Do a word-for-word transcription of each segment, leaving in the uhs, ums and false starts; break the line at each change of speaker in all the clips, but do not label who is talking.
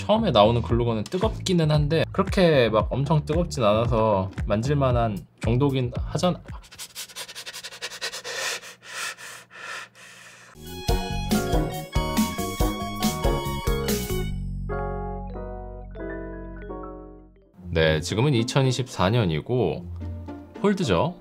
처음에 나오는 글루건은 뜨겁기는 한데 그렇게 막 엄청 뜨겁진 않아서 만질만한 정도긴 하잖아. 네, 지금은 이천이십사 년이고 폴드죠.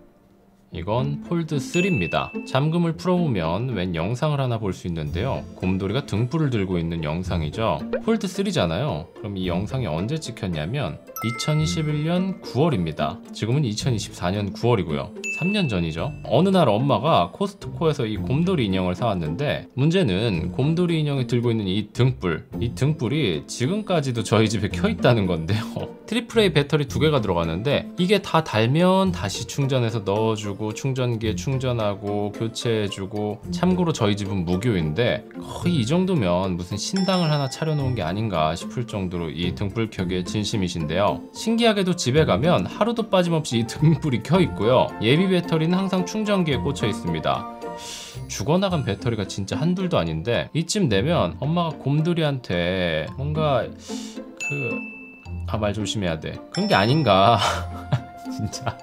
이건 폴드 쓰리입니다. 잠금을 풀어보면 웬 영상을 하나 볼 수 있는데요. 곰돌이가 등불을 들고 있는 영상이죠. 폴드 쓰리잖아요. 그럼 이 영상이 언제 찍혔냐면 이천이십일 년 구월입니다. 지금은 이천이십사 년 구월이고요. 삼 년 전이죠. 어느 날 엄마가 코스트코에서 이 곰돌이 인형을 사왔는데 문제는 곰돌이 인형이 들고 있는 이 등불, 이 등불이 지금까지도 저희 집에 켜있다는 건데요. 트리플 에이 배터리 두 개가 들어가는데 이게 다 달면 다시 충전해서 넣어주고 충전기에 충전하고 교체해주고, 참고로 저희 집은 무교인데 거의 이 정도면 무슨 신당을 하나 차려놓은 게 아닌가 싶을 정도로 이 등불 켜기에 진심이신데요. 신기하게도 집에 가면 하루도 빠짐없이 이 등불이 켜있고요. 예비 배터리는 항상 충전기에 꽂혀 있습니다. 죽어나간 배터리가 진짜 한둘도 아닌데 이쯤 되면 엄마가 곰돌이한테 뭔가 그... 아, 말 조심해야 돼. 그런 게 아닌가. 진짜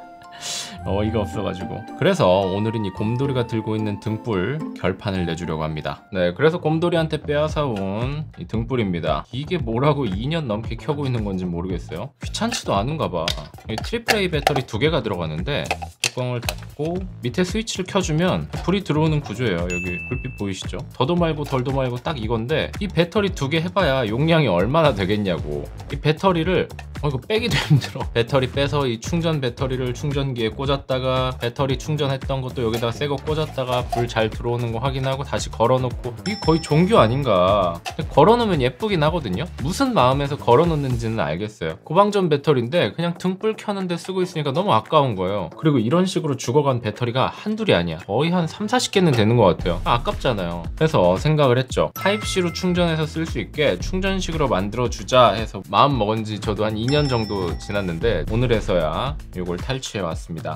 어이가 없어가지고. 그래서 오늘은 이 곰돌이가 들고 있는 등불 결판을 내주려고 합니다. 네, 그래서 곰돌이한테 빼앗아온 이 등불입니다. 이게 뭐라고 이 년 넘게 켜고 있는 건지 모르겠어요. 귀찮지도 않은가 봐. 이 트리플 에이 배터리 두 개가 들어가는데 뚜껑을 닫고 밑에 스위치를 켜주면 불이 들어오는 구조예요. 여기 불빛 보이시죠? 더도 말고 덜도 말고 딱 이건데 이 배터리 두 개 해봐야 용량이 얼마나 되겠냐고. 이 배터리를 어 이거 빼기도 힘들어. 배터리 빼서 이 충전 배터리를 충전기에 꽂았다가 배터리 충전했던 것도 여기다가 새거 꽂았다가 불 잘 들어오는 거 확인하고 다시 걸어놓고, 이게 거의 종교 아닌가. 걸어놓으면 예쁘긴 하거든요. 무슨 마음에서 걸어놓는지는 알겠어요. 고방전 배터리인데 그냥 등불 켜는데 쓰고 있으니까 너무 아까운 거예요. 그리고 이런 식으로 죽어간 배터리가 한둘이 아니야. 거의 한 삼, 사십 개는 되는 것 같아요. 아깝잖아요. 그래서 생각을 했죠. 타입씨로 충전해서 쓸 수 있게 충전식으로 만들어주자 해서 마음 먹은 지 저도 한 이 년 정도 지났는데 오늘에서야 이걸 탈취해 왔습니다.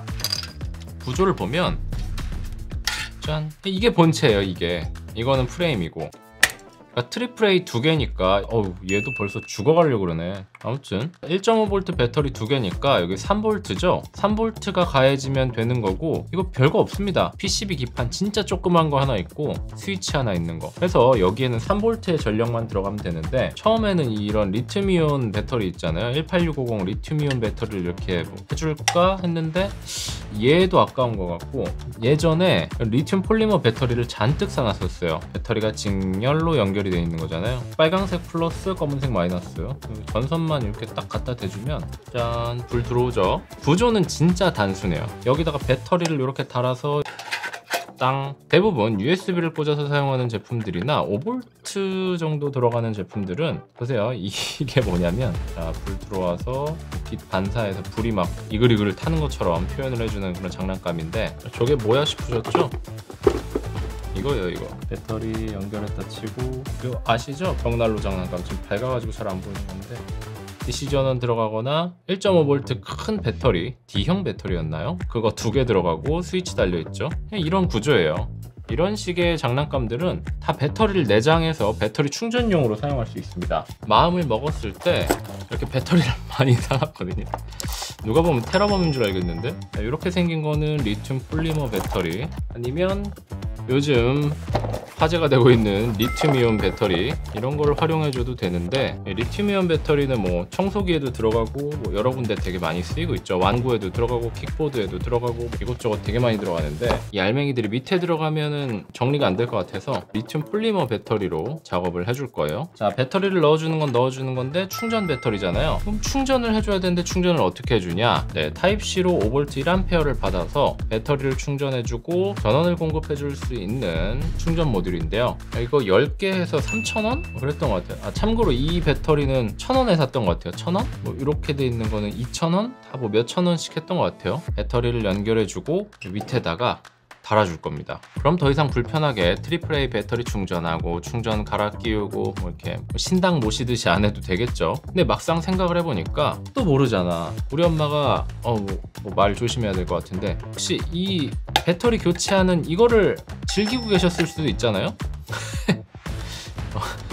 구조를 보면 짠, 이게 본체예요. 이게 이거는 프레임이고, 그러니까 트리플 에이 두 개니까 어우 얘도 벌써 죽어가려고 그러네. 아무튼 일 점 오 볼트 배터리 두 개니까 여기 삼 볼트죠. 삼 볼트가 가해지면 되는 거고, 이거 별거 없습니다. 피씨비 기판 진짜 조그만 거 하나 있고 스위치 하나 있는 거. 그래서 여기에는 삼 볼트의 전력만 들어가면 되는데, 처음에는 이런 리튬이온 배터리 있잖아요. 일팔육오공 리튬이온 배터리를 이렇게 뭐 해줄까 했는데 얘도 아까운 것 같고, 예전에 리튬 폴리머 배터리를 잔뜩 사놨었어요. 배터리가 직렬로 연결 되어 있는 거잖아요. 빨강색 플러스 검은색 마이너스, 전선만 이렇게 딱 갖다 대주면 짠, 불 들어오죠. 구조는 진짜 단순해요. 여기다가 배터리를 이렇게 달아서 땅. 대부분 유에스비를 꽂아서 사용하는 제품들이나 오 볼트 정도 들어가는 제품들은 보세요. 이게 뭐냐면, 자, 불 들어와서 빛 반사해서 불이 막 이글이글 타는 것처럼 표현을 해주는 그런 장난감인데, 저게 뭐야 싶으셨죠? 이거예요. 이거 배터리 연결했다 치고, 이거 아시죠? 벽난로 장난감. 지금 밝아가지고 잘 안 보이는 건데 디씨 전원 들어가거나 일 점 오 볼트 큰 배터리, D형 배터리였나요? 그거 두 개 들어가고 스위치 달려있죠. 이런 구조예요. 이런 식의 장난감들은 다 배터리를 내장해서 배터리 충전용으로 사용할 수 있습니다. 마음을 먹었을 때 이렇게 배터리를 많이 사놨거든요. 누가 보면 테라범인 줄 알겠는데, 이렇게 생긴 거는 리튬 폴리머 배터리, 아니면 요즘 화제가 되고 있는 리튬이온 배터리, 이런 걸 활용해줘도 되는데, 리튬이온 배터리는 뭐 청소기에도 들어가고 뭐 여러 군데 되게 많이 쓰이고 있죠. 완구에도 들어가고 킥보드에도 들어가고 이것저것 되게 많이 들어가는데, 이 알맹이들이 밑에 들어가면은 정리가 안 될 것 같아서 리튬 폴리머 배터리로 작업을 해줄 거예요. 자, 배터리를 넣어주는 건 넣어주는 건데 충전 배터리잖아요. 그럼 충전을 해줘야 되는데 충전을 어떻게 해주냐? 네, 타입씨로 오 볼트 일 암페어를 받아서 배터리를 충전해주고 전원을 공급해줄 수 있는 충전 모듈인데요. 이거 열 개 해서 삼천 원? 그랬던 것 같아요. 아, 참고로 이 배터리는 천 원에 샀던 것 같아요. 천 원? 뭐 이렇게 돼 있는 거는 이천 원? 다 뭐 몇천 원씩 했던 것 같아요. 배터리를 연결해주고 밑에다가 달아줄 겁니다. 그럼 더 이상 불편하게 트리플 에이 배터리 충전하고 충전 갈아 끼우고 뭐 이렇게 신당 모시듯이 안 해도 되겠죠. 근데 막상 생각을 해보니까 또 모르잖아. 우리 엄마가 어 뭐 말 조심해야 될 것 같은데, 혹시 이 배터리 교체하는 이거를 즐기고 계셨을 수도 있잖아요.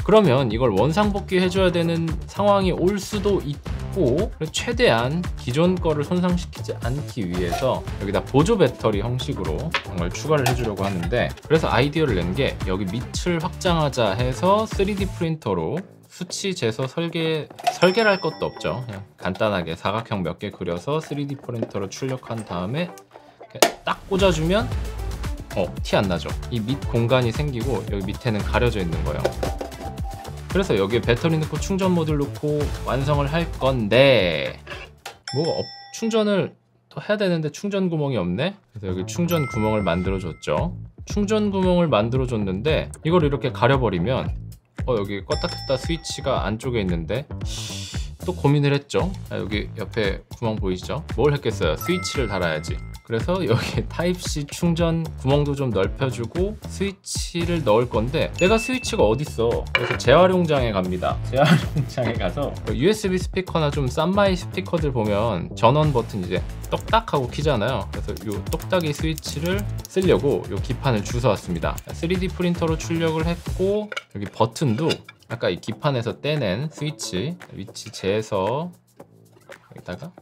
그러면 이걸 원상복귀 해줘야 되는 상황이 올 수도 있고, 최대한 기존 거를 손상시키지 않기 위해서 여기다 보조 배터리 형식으로 이걸 추가를 해주려고 하는데, 그래서 아이디어를 낸 게 여기 밑을 확장하자 해서 쓰리디 프린터로 수치 재서 설계, 설계를 할 것도 없죠. 그냥 간단하게 사각형 몇 개 그려서 쓰리디 프린터로 출력한 다음에 딱 꽂아주면 어, 티 안 나죠. 이 밑 공간이 생기고 여기 밑에는 가려져 있는 거예요. 그래서 여기에 배터리 넣고 충전 모듈 넣고 완성을 할 건데, 뭐 어, 충전을 또 해야 되는데 충전 구멍이 없네. 그래서 여기 충전 구멍을 만들어 줬죠. 충전 구멍을 만들어 줬는데 이걸 이렇게 가려버리면 어 여기 껐다 켰다 스위치가 안쪽에 있는데, 또 고민을 했죠. 아, 여기 옆에 구멍 보이시죠? 뭘 했겠어요? 스위치를 달아야지. 그래서 여기 타입C 충전 구멍도 좀 넓혀주고 스위치를 넣을 건데, 내가 스위치가 어딨어. 그래서 재활용장에 갑니다. 재활용장에 가서 유에스비 스피커나 좀 싼마이 스피커들 보면 전원 버튼 이제 똑딱 하고 키잖아요. 그래서 요 똑딱이 스위치를 쓰려고 요 기판을 주워왔습니다. 쓰리디 프린터로 출력을 했고, 여기 버튼도 아까 이 기판에서 떼낸 스위치 위치 재서 여기다가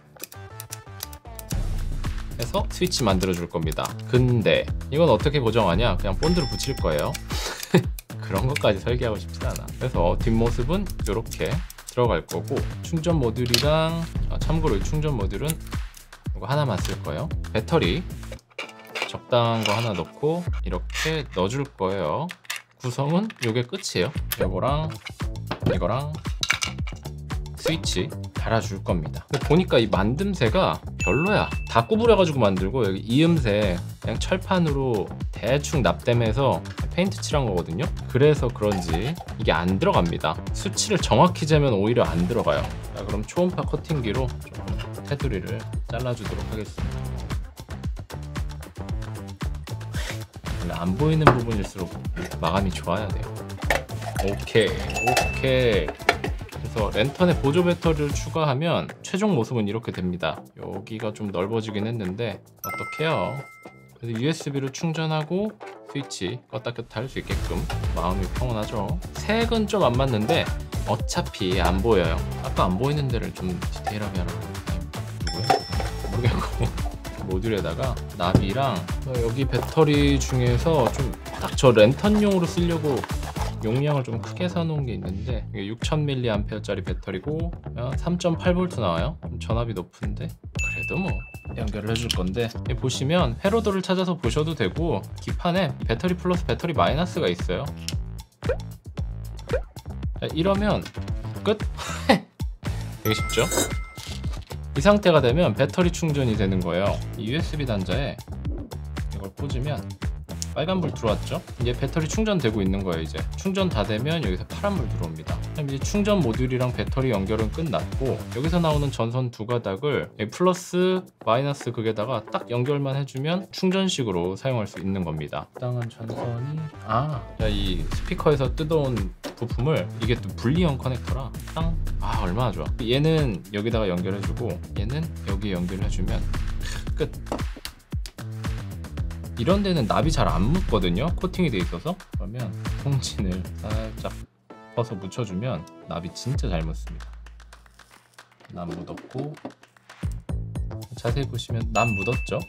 해서 스위치 만들어 줄 겁니다. 근데 이건 어떻게 고정하냐? 그냥 본드로 붙일 거예요. 그런 것까지 설계하고 싶진 않아. 그래서 뒷모습은 이렇게 들어갈 거고, 충전 모듈이랑, 아, 참고로 이 충전 모듈은 이거 하나만 쓸 거예요. 배터리 적당한 거 하나 넣고 이렇게 넣어줄 거예요. 구성은 이게 끝이에요. 이거랑 이거랑 스위치 달아줄 겁니다. 근데 보니까 이 만듦새가 별로야. 다 구부려가지고 만들고, 여기 이음새 그냥 철판으로 대충 납땜해서 페인트 칠한 거거든요. 그래서 그런지 이게 안 들어갑니다. 수치를 정확히 재면 오히려 안 들어가요. 자, 그럼 초음파 커팅기로 조금 테두리를 잘라주도록 하겠습니다. 원래 안 보이는 부분일수록 마감이 좋아야 돼요. 오케이 오케이. 그래서 랜턴에 보조 배터리를 추가하면 최종 모습은 이렇게 됩니다. 여기가 좀 넓어지긴 했는데 어떡해요. 그래서 유에스비로 충전하고 스위치 껐다 켰다 할 수 있게끔 마음이 평온하죠. 색은 좀 안 맞는데 어차피 안 보여요. 아까 안 보이는 데를 좀 디테일하게 하라고. 누구야? 모르겠고. 모듈에다가 나비랑 여기 배터리 중에서 좀 딱 저 랜턴용으로 쓰려고 용량을 좀 크게 사놓은 게 있는데, 이게 육천 밀리앰페어짜리 배터리고 삼 점 팔 볼트 나와요. 전압이 높은데 그래도 뭐 연결을 해줄 건데, 여기 보시면 회로도를 찾아서 보셔도 되고, 기판에 배터리 플러스 배터리 마이너스가 있어요. 이러면 끝. 되게 쉽죠? 이 상태가 되면 배터리 충전이 되는 거예요. 이 유에스비 단자에 이걸 꽂으면 빨간불 들어왔죠? 이제 배터리 충전되고 있는 거예요. 이제 충전 다 되면 여기서 파란불 들어옵니다. 그럼 이제 충전 모듈이랑 배터리 연결은 끝났고, 여기서 나오는 전선 두 가닥을 플러스 마이너스 극에다가 딱 연결만 해주면 충전식으로 사용할 수 있는 겁니다. 적당한 전선이 아, 이 스피커에서 뜯어온 부품을, 이게 또 분리형 커넥터라 땅. 아, 얼마나 좋아. 얘는 여기다가 연결해주고 얘는 여기에 연결해주면 끝. 이런 데는 납이 잘 안 묻거든요. 코팅이 돼 있어서. 그러면 송진을 살짝 퍼서 묻혀주면 납이 진짜 잘 묻습니다. 납 묻었고, 자세히 보시면 납 묻었죠.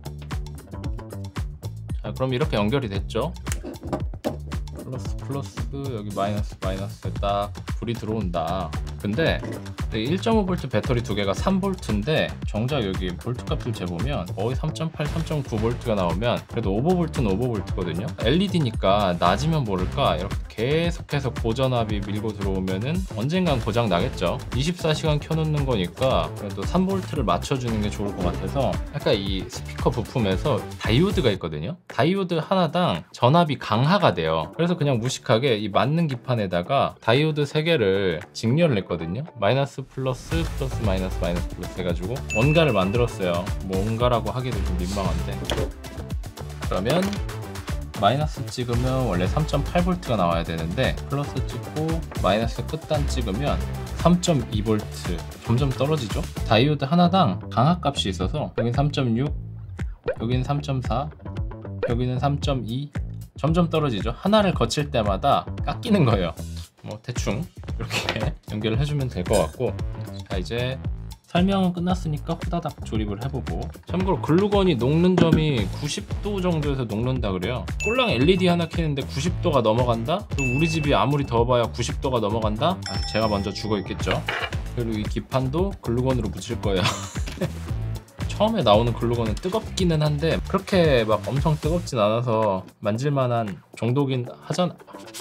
자, 그럼 이렇게 연결이 됐죠. 플러스 플러스 여기 마이너스 마이너스에 딱 불이 들어온다. 근데 일 점 오 볼트 배터리 두 개가 삼 볼트인데 정작 여기 볼트 값을 재보면 거의 삼 점 팔, 삼 점 구 볼트가 나오면 그래도 오버 볼트는 오버 볼트거든요. 엘이디니까 낮으면 모를까 이렇게 계속해서 고전압이 밀고 들어오면은 언젠간 고장 나겠죠. 이십사 시간 켜놓는 거니까 그래도 삼 볼트를 맞춰주는 게 좋을 것 같아서, 아까 이 스피커 부품에서 다이오드가 있거든요. 다이오드 하나당 전압이 강화가 돼요. 그래서 그냥 무식하게 이 맞는 기판에다가 다이오드 세 개를 직렬을 했거든요. 마이너스 플러스 플러스 마이너스 마이너스 플러스 해가지고 원가를 만들었어요. 뭐 원가라고 하기도 좀 민망한데, 그러면 마이너스 찍으면 원래 삼 점 팔 볼트가 나와야 되는데 플러스 찍고 마이너스 끝단 찍으면 삼 점 이 볼트 점점 떨어지죠. 다이오드 하나당 강압값이 있어서 여긴 삼 점 육, 여기는 삼 점 사, 여기는 삼 점 이, 점점 떨어지죠. 하나를 거칠 때마다 깎이는 거예요. 뭐 대충 이렇게 연결을 해주면 될 것 같고, 자 이제 설명은 끝났으니까 후다닥 조립을 해보고, 참고로 글루건이 녹는 점이 구십 도 정도에서 녹는다 그래요. 꼴랑 엘이디 하나 켜는데 구십 도가 넘어간다? 그리고 우리 집이 아무리 더워봐야 구십 도가 넘어간다? 아, 제가 먼저 죽어 있겠죠. 그리고 이 기판도 글루건으로 붙일 거예요. 처음에 나오는 글루건은 뜨겁기는 한데 그렇게 막 엄청 뜨겁진 않아서 만질만한 정도긴 하잖아.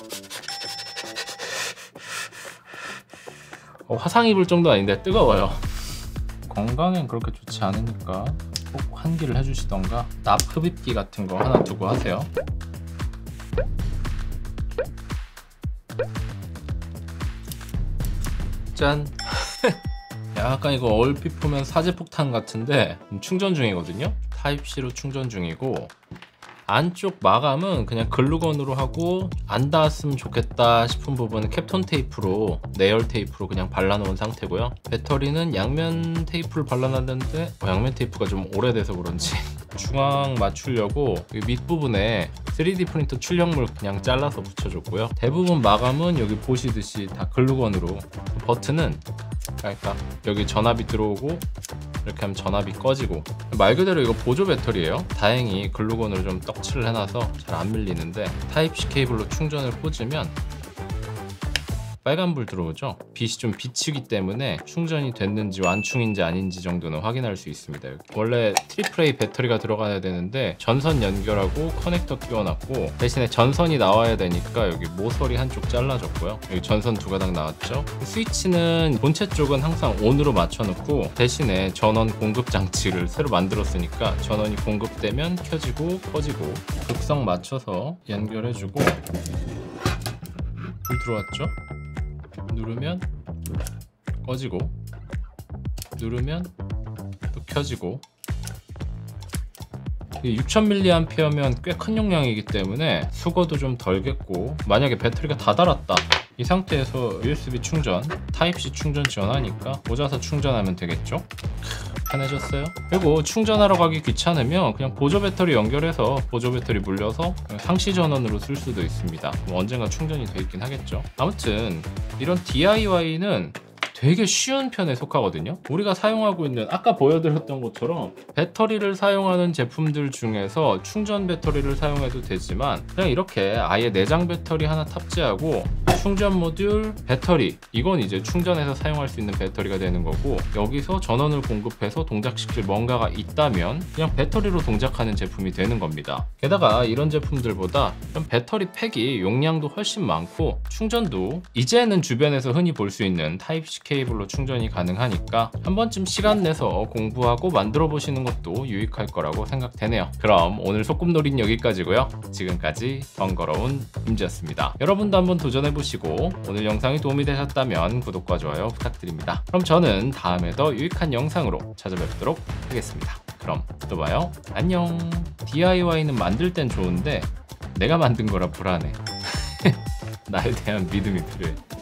어, 화상 입을 정도 아닌데 뜨거워요. 건강엔 그렇게 좋지 않으니까 꼭 환기를 해주시던가 납 흡입기 같은 거 하나 두고 하세요. 짠! 약간 이거 얼핏 보면 사제폭탄 같은데 충전 중이거든요. 타입C로 충전 중이고, 안쪽 마감은 그냥 글루건으로 하고 안 닿았으면 좋겠다 싶은 부분은 캡톤 테이프로, 내열 테이프로 그냥 발라놓은 상태고요. 배터리는 양면 테이프를 발라놨는데 어, 양면 테이프가 좀 오래돼서 그런지 중앙 맞추려고 이 밑부분에 쓰리디 프린터 출력물 그냥 잘라서 붙여줬고요. 대부분 마감은 여기 보시듯이 다 글루건으로, 버튼은 그러니까 여기 전압이 들어오고 이렇게 하면 전압이 꺼지고, 말 그대로 이거 보조 배터리예요. 다행히 글루건으로 좀 떡칠을 해놔서 잘 안 밀리는데, 타입C 케이블로 충전을 꽂으면 빨간불 들어오죠. 빛이 좀 비치기 때문에 충전이 됐는지 완충인지 아닌지 정도는 확인할 수 있습니다. 원래 트리플 에이 배터리가 들어가야 되는데 전선 연결하고 커넥터 끼워놨고, 대신에 전선이 나와야 되니까 여기 모서리 한쪽 잘라줬고요. 여기 전선 두 가닥 나왔죠. 스위치는 본체 쪽은 항상 온으로 맞춰놓고, 대신에 전원 공급 장치를 새로 만들었으니까 전원이 공급되면 켜지고 꺼지고 극성 맞춰서 연결해주고, 불 들어왔죠? 누르면 꺼지고, 누르면 또 켜지고. 육천 밀리앰피어면 꽤 큰 용량이기 때문에 수거도 좀 덜겠고, 만약에 배터리가 다 닳았다 이 상태에서 유에스비 충전, 타입C 충전 지원하니까 꽂아서 충전하면 되겠죠. 편해졌어요. 그리고 충전하러 가기 귀찮으면 그냥 보조 배터리 연결해서 보조 배터리 물려서 상시 전원으로 쓸 수도 있습니다. 뭐 언젠가 충전이 돼 있긴 하겠죠. 아무튼 이런 디아이와이는 되게 쉬운 편에 속하거든요. 우리가 사용하고 있는, 아까 보여드렸던 것처럼 배터리를 사용하는 제품들 중에서 충전 배터리를 사용해도 되지만, 그냥 이렇게 아예 내장 배터리 하나 탑재하고 충전 모듈, 배터리, 이건 이제 충전해서 사용할 수 있는 배터리가 되는 거고, 여기서 전원을 공급해서 동작시킬 뭔가가 있다면 그냥 배터리로 동작하는 제품이 되는 겁니다. 게다가 이런 제품들보다 배터리 팩이 용량도 훨씬 많고, 충전도 이제는 주변에서 흔히 볼 수 있는 타입C 케이블로 충전이 가능하니까 한 번쯤 시간 내서 공부하고 만들어 보시는 것도 유익할 거라고 생각되네요. 그럼 오늘 소꿉놀이는 여기까지고요. 지금까지 번거로운 임지였습니다. 여러분도 한번 도전해 보시고 오늘 영상이 도움이 되셨다면 구독과 좋아요 부탁드립니다. 그럼 저는 다음에 더 유익한 영상으로 찾아뵙도록 하겠습니다. 그럼 또 봐요. 안녕. 디아이와이는 만들 땐 좋은데 내가 만든 거라 불안해. 나에 대한 믿음이 필요해.